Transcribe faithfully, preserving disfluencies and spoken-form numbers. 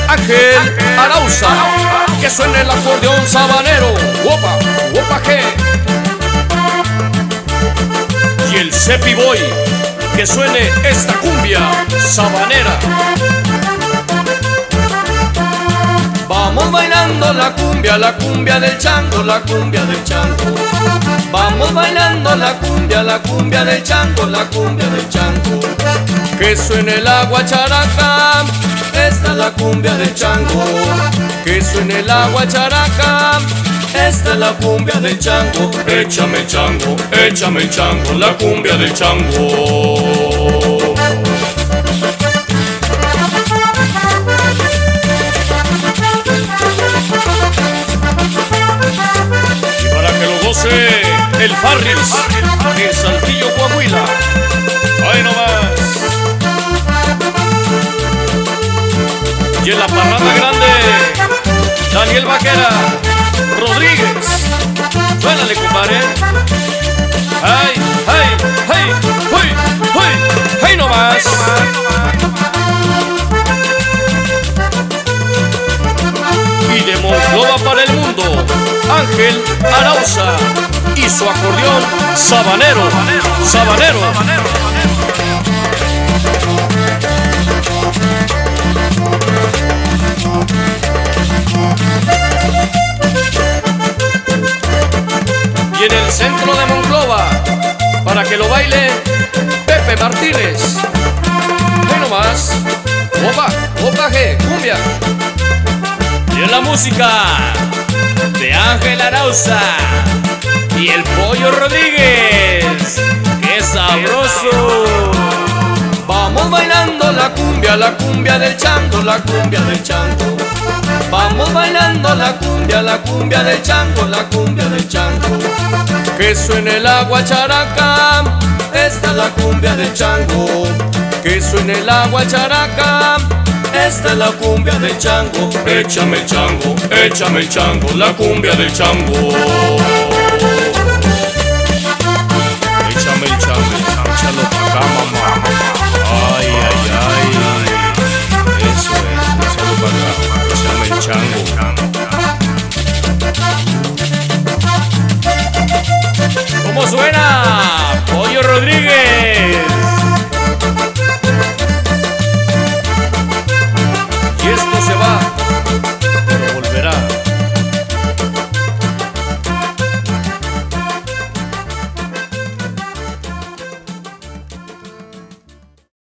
Ángel Arauza, que suene el acordeón sabanero, Wopa, Wopa G. Y el Cepi Boy, que suene esta cumbia sabanera. Vamos bailando la cumbia, la cumbia del chango, la cumbia del chango. Vamos bailando la cumbia, la cumbia del chango, la cumbia del chango. Que suene la guacharaca, esta es la cumbia del chango. Que suene la guacharaca, esta es la cumbia del chango. Échame el chango, échame el chango, la cumbia del chango. El Farris de Saltillo, Coahuila. Ahí nomás. Y en la parranda grande, Daniel Vaquera Rodríguez. Suénale, compadre. Ay, ay, ay, ay, ay, ay nomás. Y de Monclova para el mundo, Ángel Arauza y su acordeón sabanero, sabanero. Y en el centro de Monclova, para que lo baile Pepe Martínez. Ahí nomás. Opa, opa G, cumbia. Y en la música de Ángel Arauza y el Pollo Rodríguez. ¡Qué sabroso! Vamos bailando la cumbia, la cumbia del chango, la cumbia del chango. Vamos bailando la cumbia, la cumbia del chango, la cumbia del chango. Que suene la guacharaca, esta es la cumbia del chango. Que suene la guacharaca, esta es la cumbia del chango. Échame el chango, échame el chango, la cumbia del chango. Échame el chango, échalo pa' acá, mamá. Ay, ay, ay. Eso es, échalo pa' acá. Échame el chango. ¿Cómo suena? Pollo Rodríguez. Y esto se va